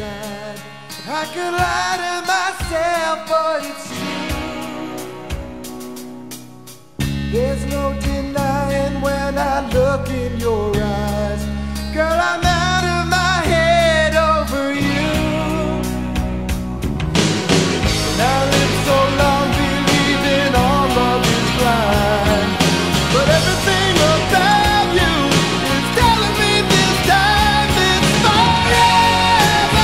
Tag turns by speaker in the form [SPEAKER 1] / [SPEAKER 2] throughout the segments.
[SPEAKER 1] inside. I could lie to myself, but it's true. There's no denying when I look in your eyes. Girl, I'm out of my head over you. And I lived so long believing all love is blind, but everything about you is telling me this time it's forever.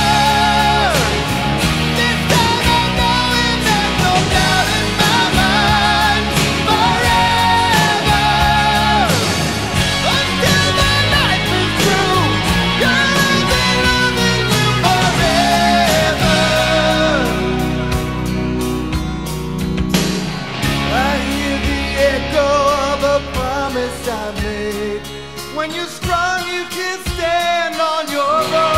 [SPEAKER 1] This time I know it, there's no doubt in my mind. Forever, until my life is through. Girl, I'll be loving you forever. I hear the echo of a promise I made. When you're strong, you can stand on your own.